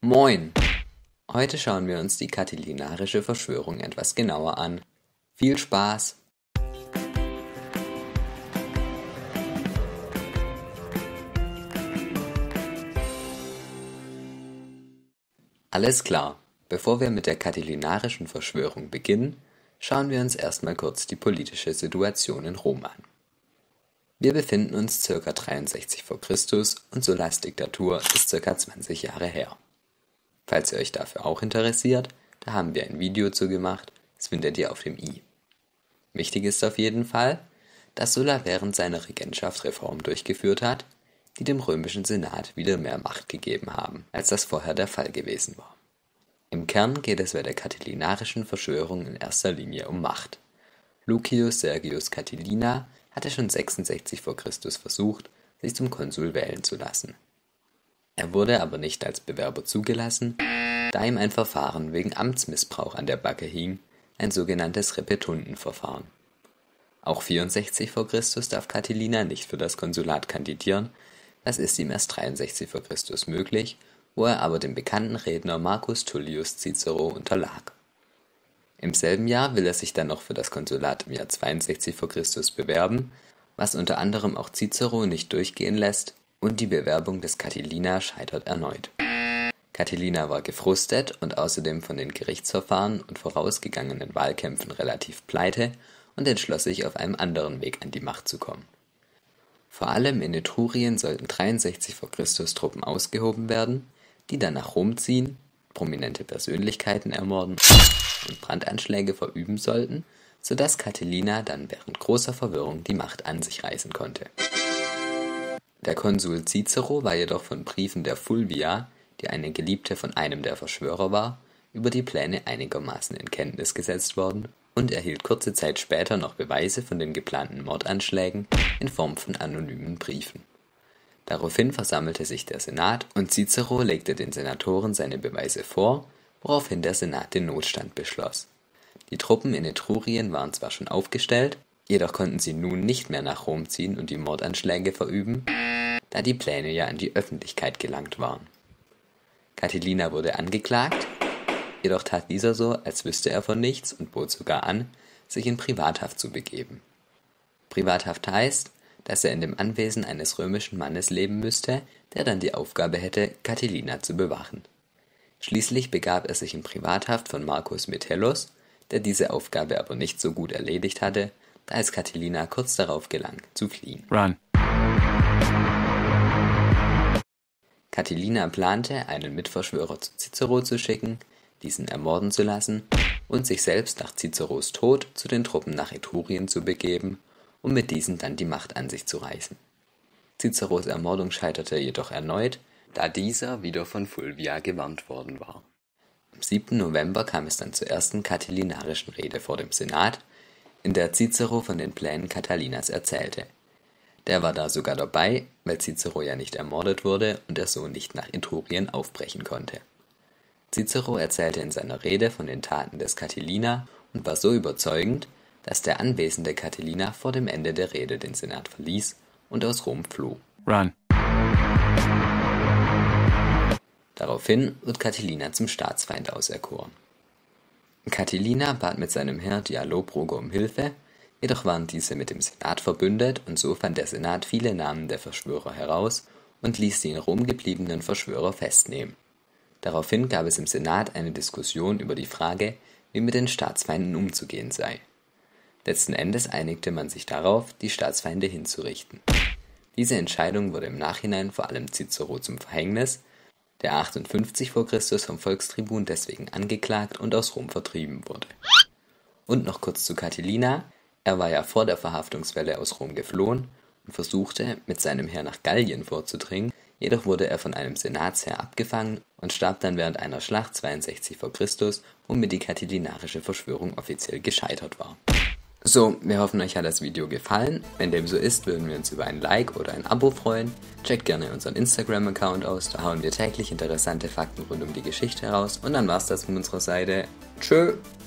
Moin! Heute schauen wir uns die katilinarische Verschwörung etwas genauer an. Viel Spaß! Alles klar, bevor wir mit der katilinarischen Verschwörung beginnen, schauen wir uns erstmal kurz die politische Situation in Rom an. Wir befinden uns ca. 63 v. Chr. und Sullas Diktatur ist ca. 20 Jahre her. Falls ihr euch dafür auch interessiert, da haben wir ein Video zu gemacht, das findet ihr auf dem i. Wichtig ist auf jeden Fall, dass Sulla während seiner Regentschaft Reformen durchgeführt hat, die dem römischen Senat wieder mehr Macht gegeben haben, als das vorher der Fall gewesen war. Im Kern geht es bei der katilinarischen Verschwörung in erster Linie um Macht. Lucius Sergius Catilina hatte schon 66 v. Chr. versucht, sich zum Konsul wählen zu lassen. Er wurde aber nicht als Bewerber zugelassen, da ihm ein Verfahren wegen Amtsmissbrauch an der Backe hing, ein sogenanntes Repetuntenverfahren. Auch 64 v. Chr. Darf Catilina nicht für das Konsulat kandidieren, das ist ihm erst 63 v. Chr. möglich, wo er aber dem bekannten Redner Marcus Tullius Cicero unterlag. Im selben Jahr will er sich dann noch für das Konsulat im Jahr 62 v. Chr. bewerben, was unter anderem auch Cicero nicht durchgehen lässt, und die Bewerbung des Catilina scheitert erneut. Catilina war gefrustet und außerdem von den Gerichtsverfahren und vorausgegangenen Wahlkämpfen relativ pleite und entschloss sich, auf einem anderen Weg an die Macht zu kommen. Vor allem in Etrurien sollten 63 v. Chr. Truppen ausgehoben werden, die dann nach Rom ziehen, prominente Persönlichkeiten ermorden und Brandanschläge verüben sollten, sodass Catilina dann während großer Verwirrung die Macht an sich reißen konnte. Der Konsul Cicero war jedoch von Briefen der Fulvia, die eine Geliebte von einem der Verschwörer war, über die Pläne einigermaßen in Kenntnis gesetzt worden und erhielt kurze Zeit später noch Beweise von den geplanten Mordanschlägen in Form von anonymen Briefen. Daraufhin versammelte sich der Senat und Cicero legte den Senatoren seine Beweise vor, woraufhin der Senat den Notstand beschloss. Die Truppen in Etrurien waren zwar schon aufgestellt, jedoch konnten sie nun nicht mehr nach Rom ziehen und die Mordanschläge verüben, da die Pläne ja an die Öffentlichkeit gelangt waren. Catilina wurde angeklagt, jedoch tat dieser so, als wüsste er von nichts und bot sogar an, sich in Privathaft zu begeben. Privathaft heißt, dass er in dem Anwesen eines römischen Mannes leben müsste, der dann die Aufgabe hätte, Catilina zu bewachen. Schließlich begab er sich in Privathaft von Marcus Metellus, der diese Aufgabe aber nicht so gut erledigt hatte, da es Catilina kurz darauf gelang, zu fliehen. Run. Catilina plante, einen Mitverschwörer zu Cicero zu schicken, diesen ermorden zu lassen und sich selbst nach Ciceros Tod zu den Truppen nach Etrurien zu begeben, um mit diesen dann die Macht an sich zu reißen. Ciceros Ermordung scheiterte jedoch erneut, da dieser wieder von Fulvia gewarnt worden war. Am 7. November kam es dann zur ersten katilinarischen Rede vor dem Senat, in der Cicero von den Plänen Catalinas erzählte. Der war da sogar dabei, weil Cicero ja nicht ermordet wurde und er so nicht nach Etrurien aufbrechen konnte. Cicero erzählte in seiner Rede von den Taten des Catilina und war so überzeugend, dass der anwesende Catilina vor dem Ende der Rede den Senat verließ und aus Rom floh. Run. Daraufhin wird Catilina zum Staatsfeind auserkoren. Catilina bat mit seinem Heer Dialobrogo um Hilfe, jedoch waren diese mit dem Senat verbündet und so fand der Senat viele Namen der Verschwörer heraus und ließ die in Rom gebliebenen Verschwörer festnehmen. Daraufhin gab es im Senat eine Diskussion über die Frage, wie mit den Staatsfeinden umzugehen sei. Letzten Endes einigte man sich darauf, die Staatsfeinde hinzurichten. Diese Entscheidung wurde im Nachhinein vor allem Cicero zum Verhängnis, der 58 v. Chr. Vom Volkstribun deswegen angeklagt und aus Rom vertrieben wurde. Und noch kurz zu Catilina, er war ja vor der Verhaftungswelle aus Rom geflohen und versuchte, mit seinem Heer nach Gallien vorzudringen, jedoch wurde er von einem Senatsheer abgefangen und starb dann während einer Schlacht 62 v. Chr., womit die katilinarische Verschwörung offiziell gescheitert war. So, wir hoffen, euch hat das Video gefallen. Wenn dem so ist, würden wir uns über ein Like oder ein Abo freuen. Checkt gerne unseren Instagram-Account aus, da hauen wir täglich interessante Fakten rund um die Geschichte heraus. Und dann war's das von unserer Seite. Tschö!